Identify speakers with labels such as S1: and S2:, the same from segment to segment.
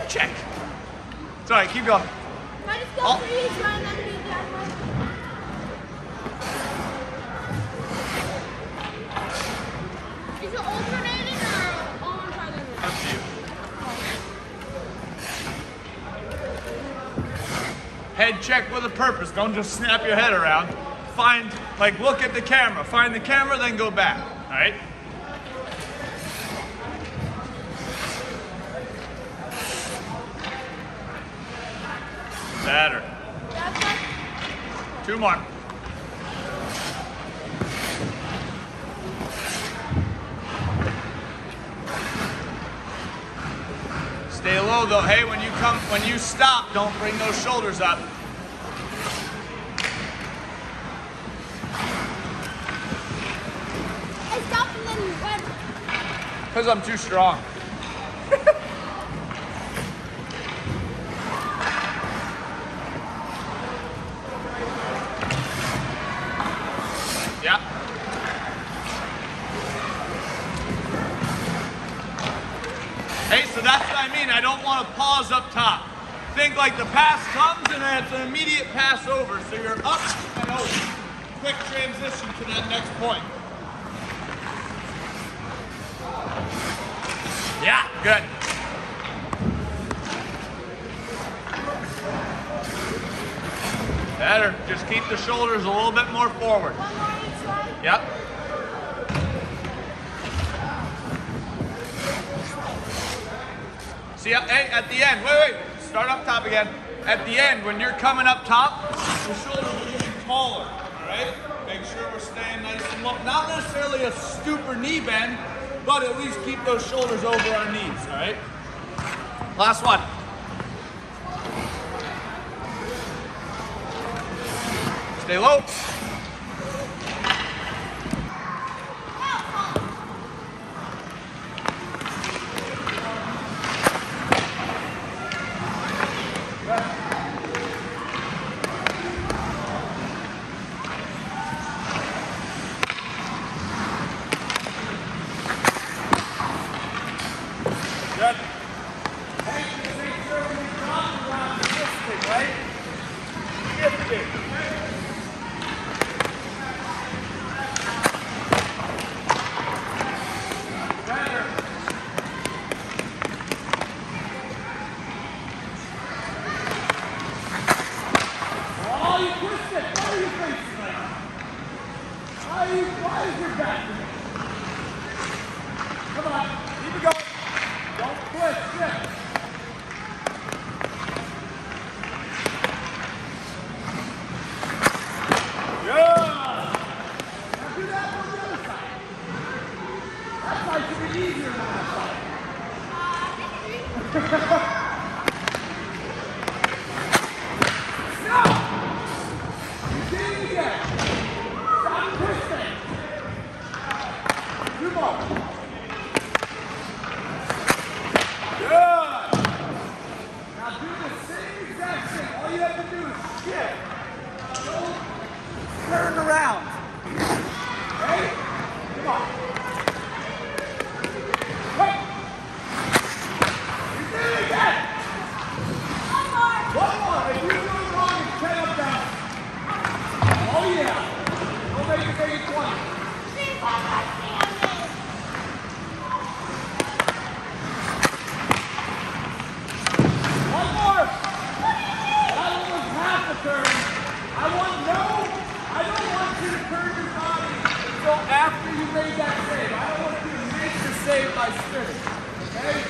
S1: check. Sorry, keep going.
S2: Can I just go freeze right underneath the other one? Is it alternating or all on target?
S1: Up to you. Head check with a purpose. Don't just snap your head around. Find, like, look at the camera. Find the camera, then go back. All right? Better. Two more. Stay low though. Hey, when you stop, don't bring those shoulders up.
S2: I stopped and then went.
S1: Because I'm too strong. Yeah. Hey, so that's what I mean. I don't want to pause up top. Think like the pass comes and then it's an immediate pass over. So you're up and over. Quick transition to that next point. Yeah, good. Better. Just keep the shoulders a little bit more forward.
S2: One more each side.
S1: Yep. See, hey, at the end, wait, start up top again. At the end, when you're coming up top, the shoulders are getting taller, all right? Make sure we're staying nice and low. Not necessarily a super knee bend, but at least keep those shoulders over our knees, all right? Last one. Stay low. Good. Hey, make sure when you drop around shifting, right? Shifting. Better. Oh, you twisted. Why are you facing like that? Why is your back? Come on, keep it going. Don't twist, shift. Good. Now do that on the other side. That side should be easier than that side. No! You did it again. Stop twisting. Two more. Good. Now do the same exact thing. All you have to do is shift. Don't turn around. Ready? Come on. Wait. You did it again. One more. One more. If you do it wrong, it's 10 up down. Oh yeah. Don't make it take it 20. One more. That one was half a turn. I don't want you to turn your body until after you made that save. I don't want you to make the save by spinning. Okay?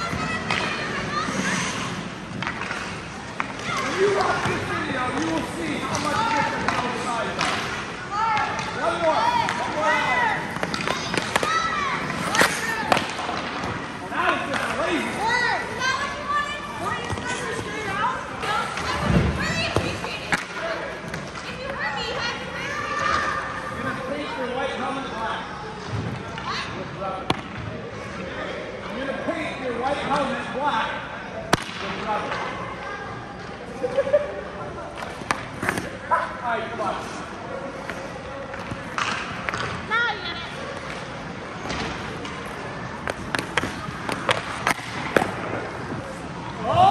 S1: When you watch this video, you will see how much different both sides are. One more. One more hour. Well, that was just crazy. I'm going to paint your white helmet black with rubber. All right, come on.
S2: Now you get it.
S1: Oh!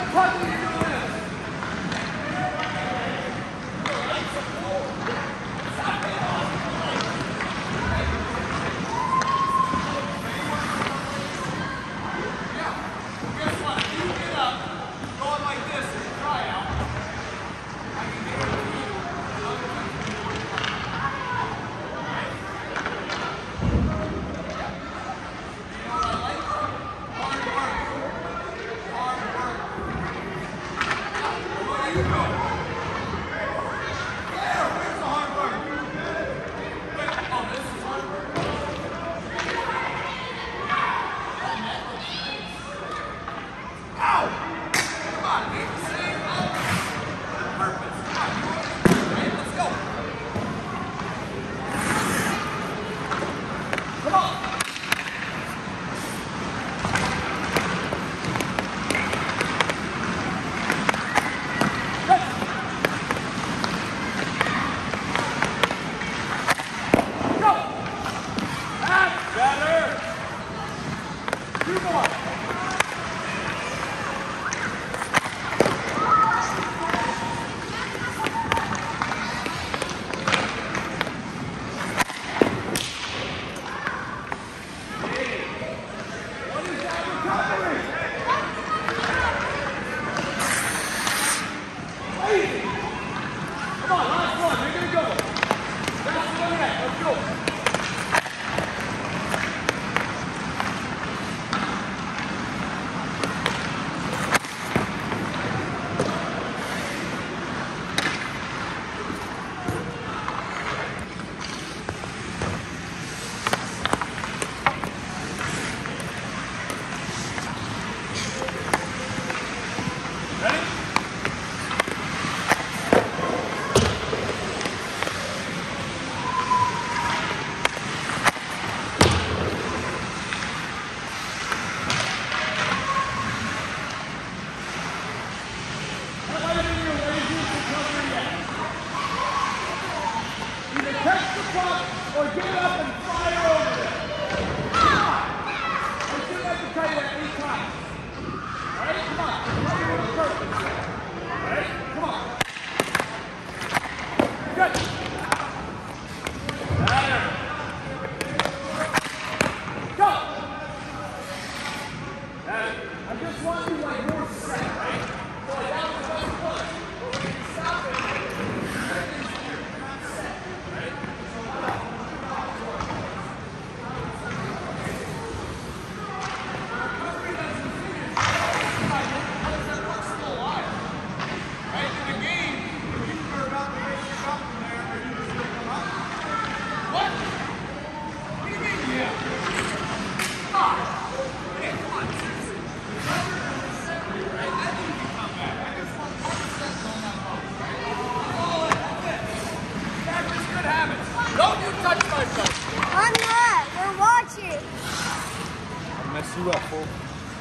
S1: you up, fool.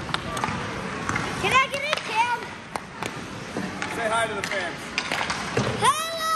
S2: Can I get a cam?
S1: Say hi to the fans.
S2: Hello!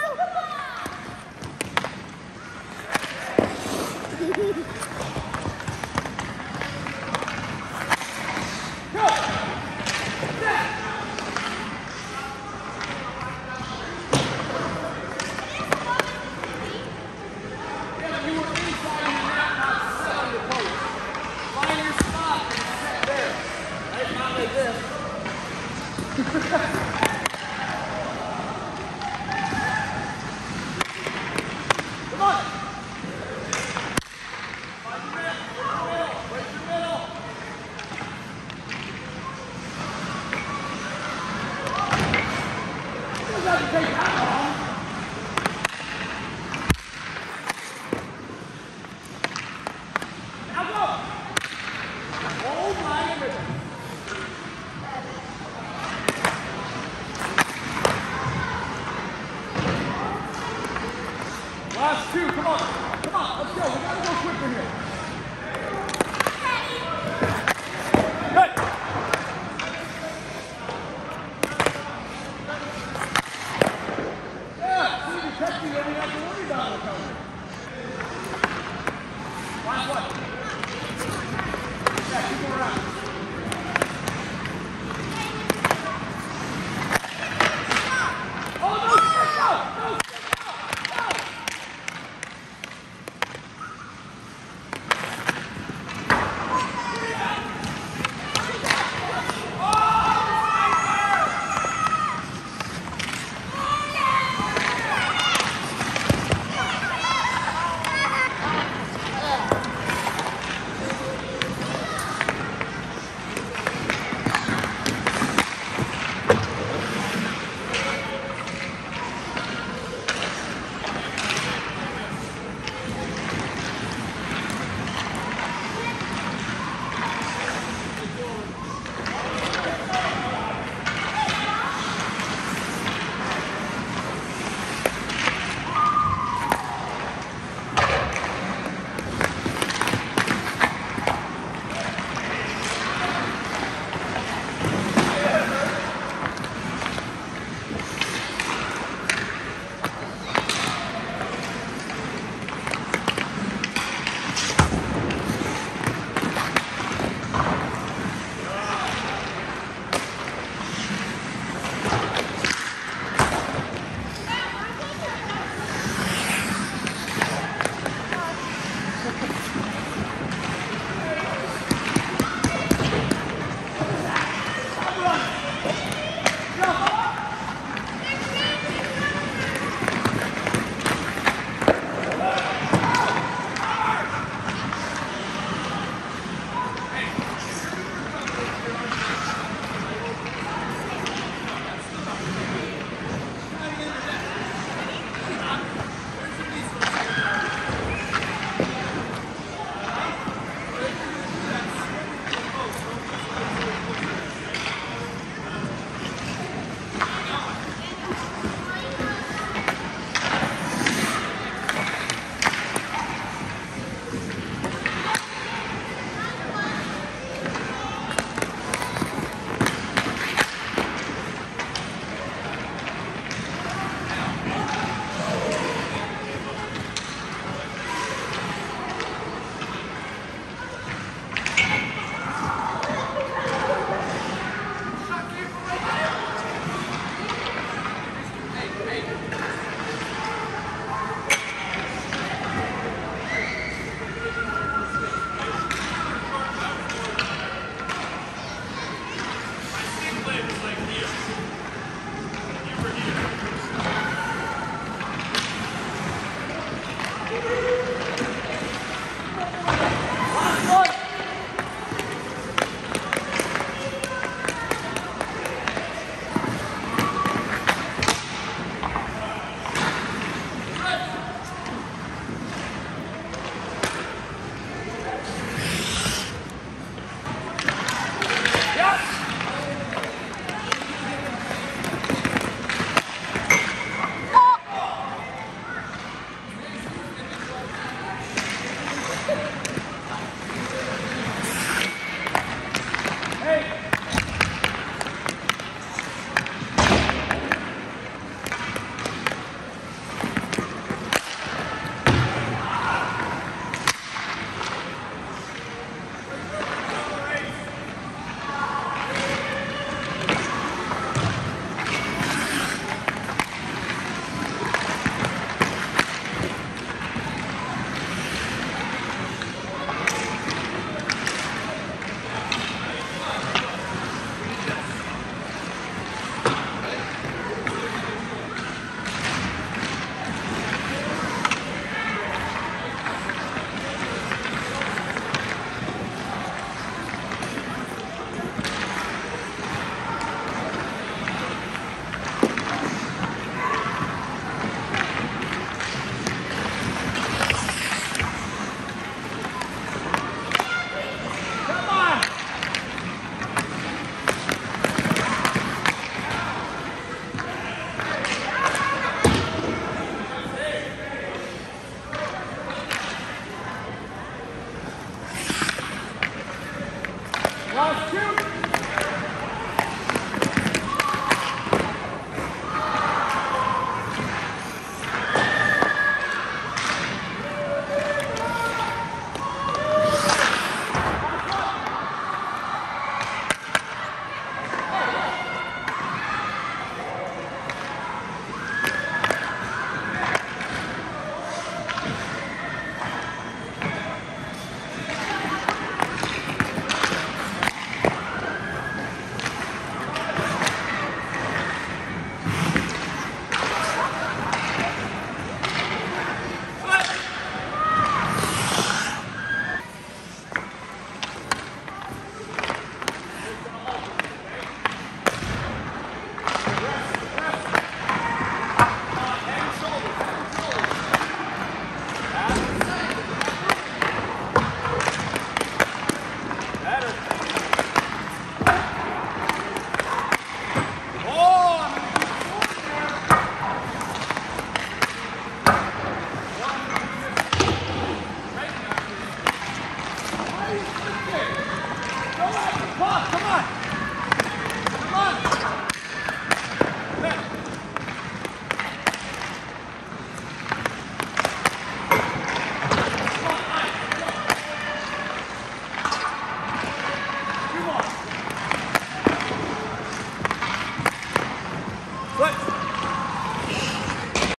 S1: Last two, come on, let's go. We gotta go quicker here. Good. Yeah, see, you catch me, then you have to worry about it coming. Last one. Yeah, 2 more rounds.